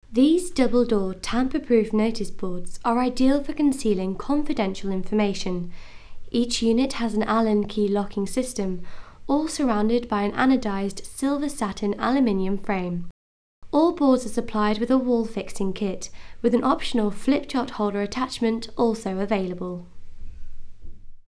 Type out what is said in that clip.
These double-door tamper-proof notice boards are ideal for concealing confidential information. Each unit has an Allen key locking system, all surrounded by an anodized silver satin aluminium frame. All boards are supplied with a wall fixing kit, with an optional flip chart holder attachment also available.